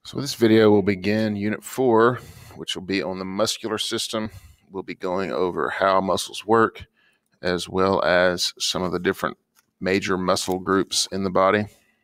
So this video will begin Unit 4, which will be on the muscular system. We'll be going over how muscles work, as well as some of the different major muscle groups in the body.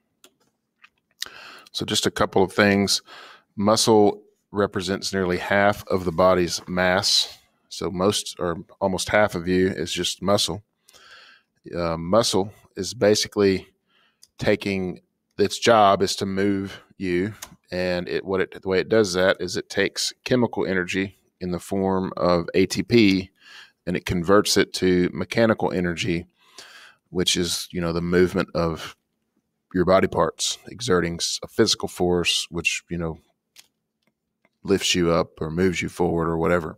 So just a couple of things. Muscle represents nearly half of the body's mass. So most or almost half of you is just muscle. Muscle is basically taking its job is to move you, and the way it does that is it takes chemical energy in the form of ATP and it converts it to mechanical energy, which is the movement of your body parts exerting a physical force, which lifts you up or moves you forward or whatever.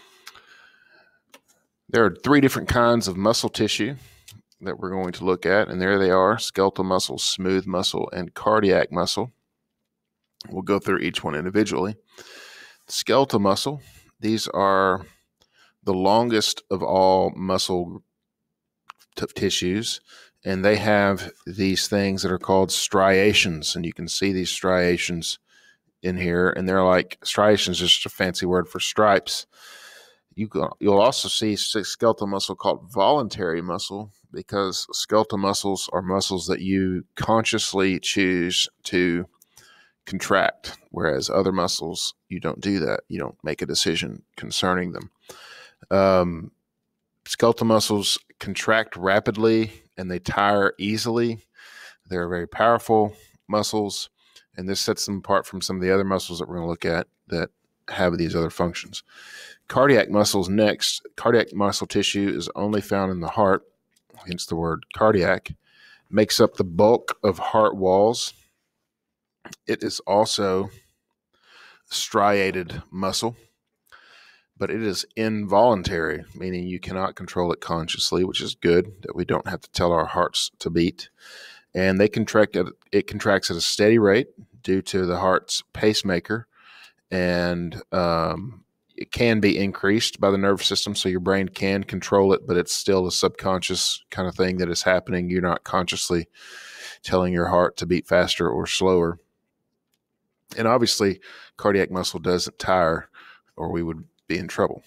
There are 3 different kinds of muscle tissue that we're going to look at, and there they are: skeletal muscle, smooth muscle, and cardiac muscle. We'll go through each one individually. Skeletal muscle, these are the longest of all muscle tissues, and they have these things that are called striations, and you can see these striations in here, and they're like striations, just a fancy word for stripes. You'll also see skeletal muscle called voluntary muscle, because skeletal muscles are muscles that you consciously choose to contract, whereas other muscles, you don't do that. You don't make a decision concerning them. Skeletal muscles contract rapidly and they tire easily. They're very powerful muscles, and this sets them apart from some of the other muscles that we're going to look at that have these other functions. Cardiac muscles next. Cardiac muscle tissue is only found in the heart, hence the word cardiac. Makes up the bulk of heart walls. It is also striated muscle, but it is involuntary, meaning you cannot control it consciously, which is good, that we don't have to tell our hearts to beat. And it contracts at a steady rate due to the heart's pacemaker, and it can be increased by the nervous system, so your brain can control it, but it's still a subconscious kind of thing that is happening. You're not consciously telling your heart to beat faster or slower. And obviously, cardiac muscle doesn't tire, or we would be in trouble.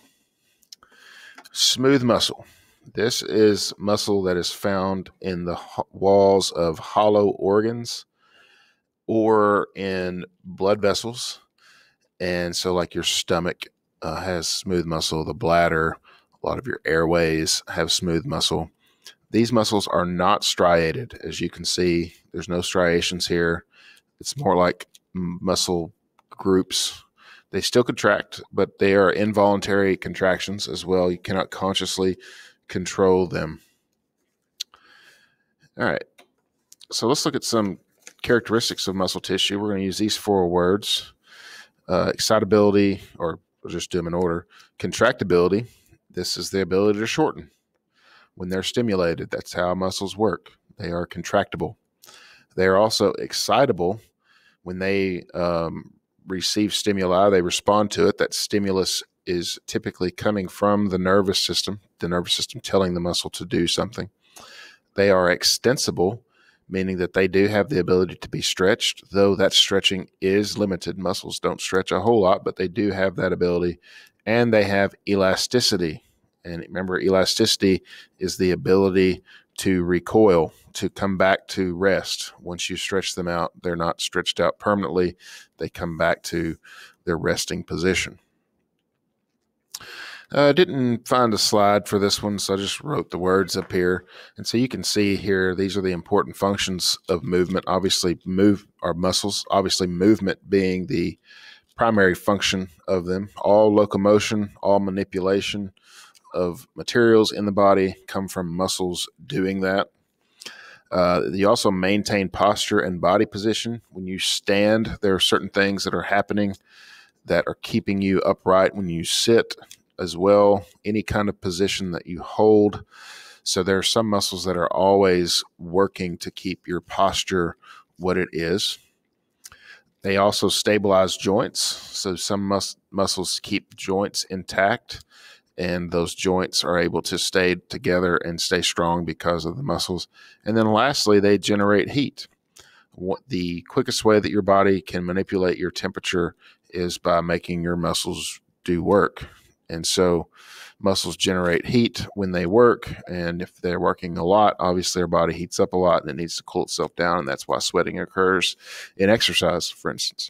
Smooth muscle. This is muscle that is found in the walls of hollow organs or in blood vessels. And so like your stomach has smooth muscle, the bladder, a lot of your airways have smooth muscle. These muscles are not striated. As you can see, there's no striations here. It's more like muscle groups. They still contract, but they are involuntary contractions as well. You cannot consciously control them. All right. So let's look at some characteristics of muscle tissue. We're going to use these 4 words. Excitability, or we'll just do them in order. Contractibility. This is the ability to shorten when they're stimulated. That's how muscles work. They are contractible. They are also excitable. When they receive stimuli, they respond to it. That stimulus is typically coming from the nervous system telling the muscle to do something. They are extensible, meaning that they do have the ability to be stretched, though that stretching is limited. Muscles don't stretch a whole lot, but they do have that ability. And they have elasticity. And remember, elasticity is the ability to recoil, to come back to rest. Once you stretch them out, they're not stretched out permanently. They come back to their resting position. I didn't find a slide for this one, so I just wrote the words up here. And so you can see here, these are the important functions of movement. Obviously, our muscles, obviously movement being the primary function of them. All locomotion, all manipulation of materials in the body come from muscles doing that. You also maintain posture and body position. When you stand, there are certain things that are happening that are keeping you upright. When you sit as well, any kind of position that you hold. So there are some muscles that are always working to keep your posture what it is. They also stabilize joints. So some muscles keep joints intact, and those joints are able to stay together and stay strong because of the muscles. And then lastly, they generate heat. The quickest way that your body can manipulate your temperature is by making your muscles do work. And so muscles generate heat when they work. And if they're working a lot, obviously our body heats up a lot and it needs to cool itself down. And that's why sweating occurs in exercise, for instance.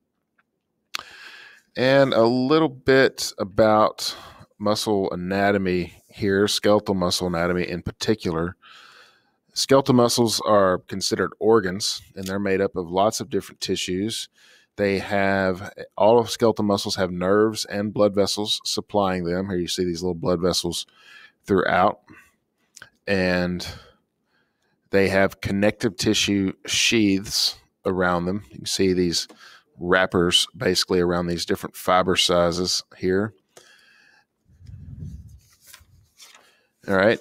And a little bit about muscle anatomy here, skeletal muscle anatomy in particular. Skeletal muscles are considered organs, and they're made up of lots of different tissues. All of skeletal muscles have nerves and blood vessels supplying them. Here you see these little blood vessels throughout. And they have connective tissue sheaths around them. You can see these wrappers basically around these different fiber sizes here. All right.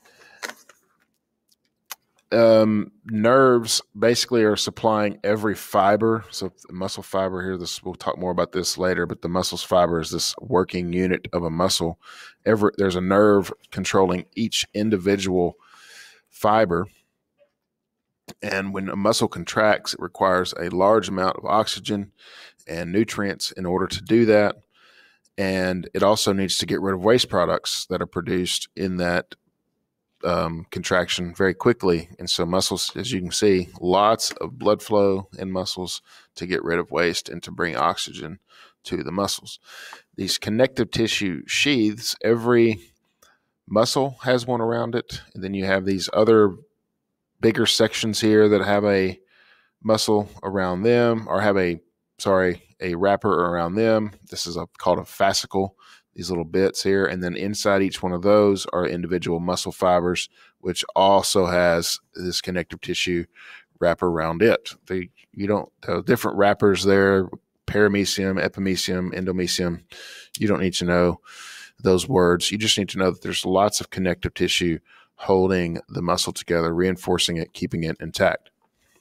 Nerves basically are supplying every fiber. So the muscle fiber here, we'll talk more about this later, but the muscle's fiber is this working unit of a muscle. There's a nerve controlling each individual fiber. And when a muscle contracts, it requires a large amount of oxygen and nutrients in order to do that. And it also needs to get rid of waste products that are produced in that contraction very quickly. And so muscles, as you can see, lots of blood flow in muscles to get rid of waste and to bring oxygen to the muscles. These connective tissue sheaths, every muscle has one around it. And then you have these other bigger sections here that have a muscle around them, or have a wrapper around them. This is called a fascicle, these little bits here. And then inside each one of those are individual muscle fibers, which also has this connective tissue wrapper around it. The different wrappers there, paramecium, epimecium, endomecium. You don't need to know those words. You just need to know that there's lots of connective tissue holding the muscle together, reinforcing it, keeping it intact.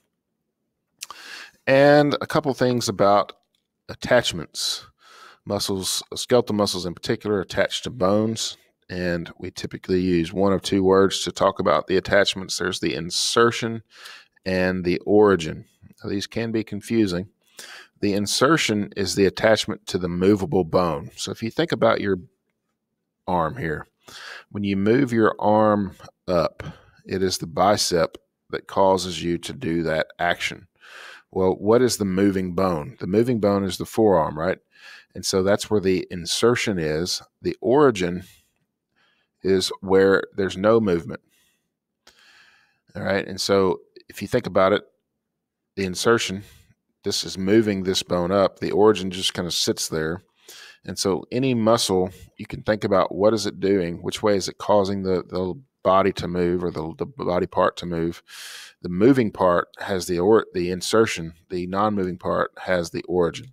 And a couple things about attachments. Skeletal muscles in particular, attached to bones. And we typically use one of two words to talk about the attachments. There's the insertion and the origin. Now, these can be confusing. The insertion is the attachment to the movable bone. So if you think about your arm here, when you move your arm up, it is the bicep that causes you to do that action. Well, what is the moving bone? The moving bone is the forearm, right? And so that's where the insertion is. The origin is where there's no movement. All right. And so if you think about it, the insertion, this is moving this bone up. The origin just kind of sits there. And so any muscle, you can think about what is it doing? Which way is it causing the body to move, or the body part to move? The moving part has the insertion. The non-moving part has the origin.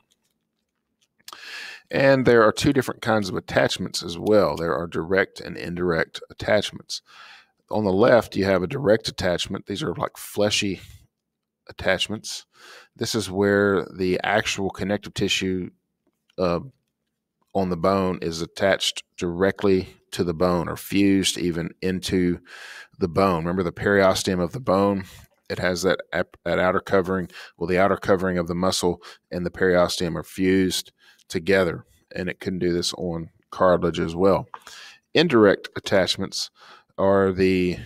And there are two different kinds of attachments as well. There are direct and indirect attachments. On the left, you have a direct attachment. These are like fleshy attachments. This is where the actual connective tissue on the bone is attached directly to the bone, or fused even into the bone. Remember the periosteum of the bone? It has that outer covering. Well, the outer covering of the muscle and the periosteum are fused together, and it can do this on cartilage as well. Indirect attachments are the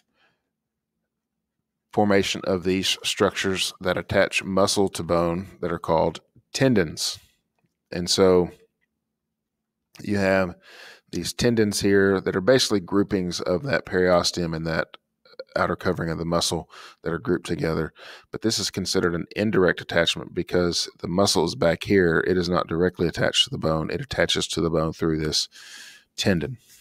formation of these structures that attach muscle to bone that are called tendons. And so you have these tendons here that are basically groupings of that periosteum and that outer covering of the muscle that are grouped together. But this is considered an indirect attachment because the muscle is back here. It is not directly attached to the bone. It attaches to the bone through this tendon.